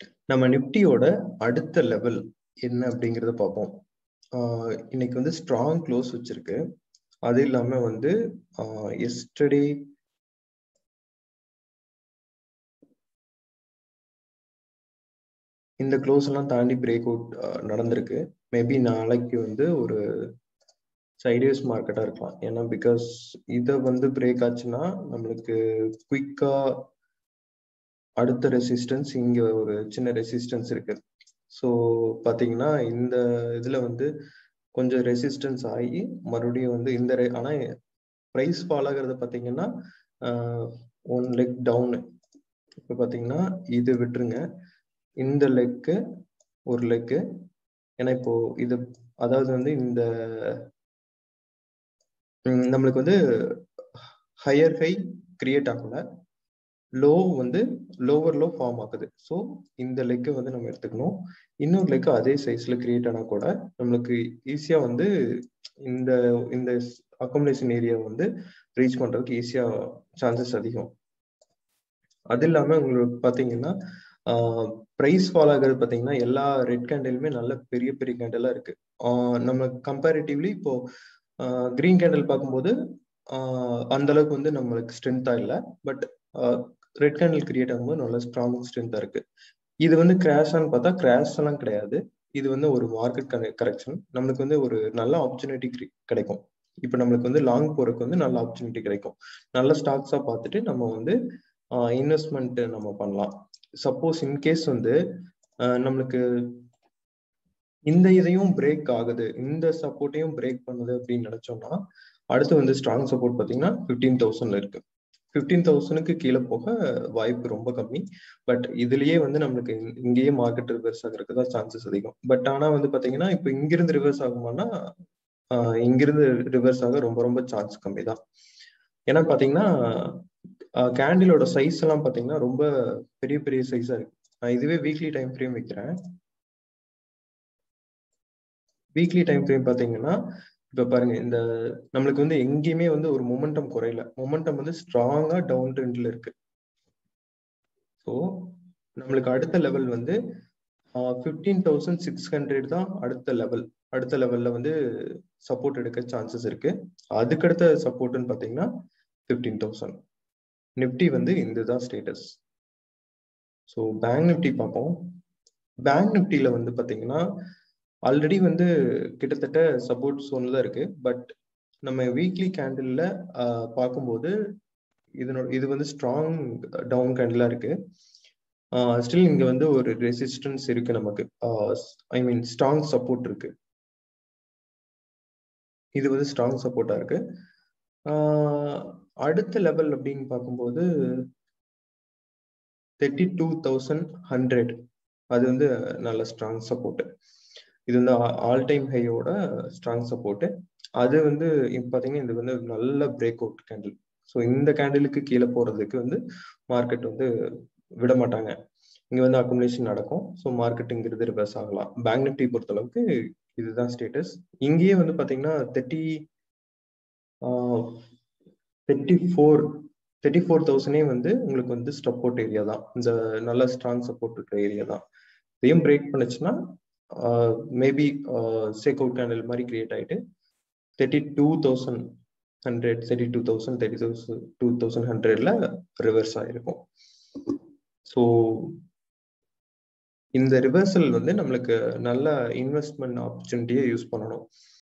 நம்ம நிப்டியோட அடுத்த லெவல் என்ன அப்படிங்கறத பார்ப்போம். இன்னைக்கு வந்து ஸ்ட்ராங் க்ளோஸ் வச்சிருக்கு. அது இல்லாம வந்து எஸ்டர்டே இந்த க்ளோஸ் எல்லாம் தாண்டி பிரேக் அவுட் நடந்திருக்கு. மேபி நாளைக்கு வந்து ஒரு சைட்வேஸ் மார்க்கெட்டா இருக்கலாம். ஏன்னா பிகாஸ் இதை வந்து பிரேக் ஆச்சுன்னா நம்மளுக்கு குயிக்கா அடுத்த ரெசிஸ்டன்ஸ் இங்க ஒரு சின்ன ரெசிஸ்டன்ஸ் இருக்கு. ஸோ பாத்தீங்கன்னா இந்த இதுல வந்து கொஞ்சம் ரெசிஸ்டன்ஸ் ஆகி மறுபடியும் வந்து இந்த ஆனா ப்ரைஸ் ஃபால் ஆகிறது பார்த்தீங்கன்னா 1 லெக் டவுனு. இப்போ பார்த்தீங்கன்னா இது விட்டுருங்க, இந்த லெக்கு ஒரு லெக்கு. ஏன்னா இப்போ இது அதாவது வந்து இந்த நம்மளுக்கு வந்து ஹையர் ஹை கிரியேட் ஆகல, லோ வந்து லோவர் லோ ஃபார்ம் ஆகுது. ஸோ இந்த லெக்கை வந்து நம்ம எடுத்துக்கணும். இன்னொரு லெக்கு அதே சைஸ்ல கிரியேட் ஆனா கூட நம்மளுக்கு ஈஸியா வந்து இந்த இந்த அக்கோமடேஷன் ஏரியா வந்து ரீச் பண்றதுக்கு ஈஸியா சான்சஸ் அதிகம். அது இல்லாம உங்களுக்கு பாத்தீங்கன்னா ப்ரைஸ் ஃபால் ஆகுறது பாத்தீங்கன்னா எல்லா ரெட் கேண்டிலுமே நல்ல பெரிய பெரிய கேண்டலா இருக்கு. நம்ம கம்பேரிட்டிவ்லி இப்போ கிரீன் கேண்டில் பார்க்கும்போது அந்த அளவுக்கு வந்து நம்மளுக்கு ஸ்ட்ரென்த்தா இல்லை. பட் ரெட் கேண்டில் கிரியேட் ஆகும்போது நல்ல ஸ்ட்ராங் ஸ்ட்ரென்த்தா இருக்கு. இது வந்து கிராஷான்னு பார்த்தா கிராஷ் எல்லாம் கிடையாது. இது வந்து ஒரு மார்க்கெட் கரெக்ஷன். நம்மளுக்கு வந்து ஒரு நல்ல ஆப்பர்ச்சுனிட்டி கிடைக்கும். இப்போ நம்மளுக்கு வந்து லாங் போறதுக்கு வந்து நல்ல ஆப்பர்ச்சுனிட்டி கிடைக்கும். நல்ல ஸ்டாக்ஸா பார்த்துட்டு நம்ம வந்து இன்வெஸ்ட்மெண்ட் நம்ம பண்ணலாம். சப்போஸ் இன்கேஸ் வந்து நம்மளுக்கு இந்த இதையும் பிரேக் ஆகுது, இந்த சப்போர்ட்டையும் பிரேக் பண்ணுது அப்படின்னு நினைச்சோம்னா அடுத்து வந்து ஸ்ட்ராங் சப்போர்ட் பார்த்தீங்கன்னா 15,000 இருக்கு. 15,000க்கு கீழே போக வாய்ப்பு ரொம்ப கம்மி. பட் இதுலயே வந்து நம்மளுக்கு இங்கேயே மார்க்கெட் ரிவர்ஸ் ஆகிறதுக்கு தான் சான்சஸ் அதிகம். பட் ஆனா வந்து பாத்தீங்கன்னா இப்போ இங்கிருந்து ரிவர்ஸ் ஆகுமானா இங்கிருந்து ரிவர்ஸ் ஆக ரொம்ப ரொம்ப சான்ஸ் கம்மி தான். ஏன்னா பாத்தீங்கன்னா கேண்டிலோட சைஸ் எல்லாம் பாத்தீங்கன்னா ரொம்ப பெரிய பெரிய சைஸா இருக்கு. நான் இதுவே வீக்லி டைம் ஃப்ரேம் வைக்கிறேன். வீக்லி டைம் ஃப்ரேம் பாத்தீங்கன்னா இப்ப பாருங்க, இந்த நம்மளுக்கு வந்து எங்கேயுமே வந்து ஒரு மொமெண்டம் குறையல. மொமெண்டம் வந்து ஸ்ட்ராங்கா டவுன் ட்ரெண்ட்ல இருக்கு. ஸோ நம்மளுக்கு அடுத்த லெவல் வந்து 15,600 தான் அடுத்த லெவல். அடுத்த லெவல்ல வந்து சப்போர்ட் எடுக்க சான்சஸ் இருக்கு. அதுக்கடுத்த சப்போர்ட்னு பாத்தீங்கன்னா 15,000. நிப்டி வந்து இதுதான் ஸ்டேட்டஸ். ஸோ பேங்க் நிப்டி பார்ப்போம். பேங்க் நிப்டியில வந்து பாத்தீங்கன்னா ஆல்ரெடி வந்து கிட்டத்தட்ட சப்போர்ட் சோன்ல தான் இருக்கு. பட் நம்ம வீக்லி கேண்டில்ல பார்க்கும்போது இது வந்து ஸ்ட்ராங் டவுன் கேண்டிலா இருக்கு. ஸ்டில் இங்க வந்து ஒரு ரெசிஸ்டன்ஸ் இருக்கு நமக்கு. ஐ மீன் ஸ்ட்ராங் சப்போர்ட் இருக்கு. இது வந்து ஸ்ட்ராங் சப்போர்ட்டா இருக்கு. அடுத்த லெவல் அப்படின்னு பார்க்கும்போது 32,100 அது வந்து நல்ல ஸ்ட்ராங் சப்போர்ட். இது வந்து ஆல் டைம் ஹையோட ஸ்ட்ராங் சப்போர்ட். அது வந்து பாத்தீங்கன்னா இது வந்து நல்ல பிரேக் அவுட் கேண்டில். ஸோ இந்த கேண்டிலுக்கு கீழே போறதுக்கு வந்து மார்க்கெட் வந்து விட மாட்டாங்க. இங்க வந்து அக்குமுலேஷன் நடக்கும். ஸோ மார்க்கெட்டுங்கிறது ரிவர்ஸ் ஆகலாம். பேங்க் நிப்டி பொறுத்த அளவுக்கு இதுதான் ஸ்டேட்டஸ். இங்கேயே வந்து பாத்தீங்கன்னா 34,000 வந்து உங்களுக்கு வந்து சப்போர்ட் ஏரியா தான். இந்த நல்ல ஸ்ட்ராங் சப்போர்ட் இருக்கிற ஏரியா தான். இதையும் பிரேக் பண்ணுச்சுன்னா மேபி சேக் அவுட் கேண்டில் மாதிரி கிரியேட் ஆயிட்டு 32,100 ரிவர்ஸ் ஆயிருக்கும். ஸோ இந்த ரிவர்சல் வந்து நம்மளுக்கு நல்ல இன்வெஸ்ட்மெண்ட் ஆப்பர்ச்சுனிட்டியை யூஸ் பண்ணணும்.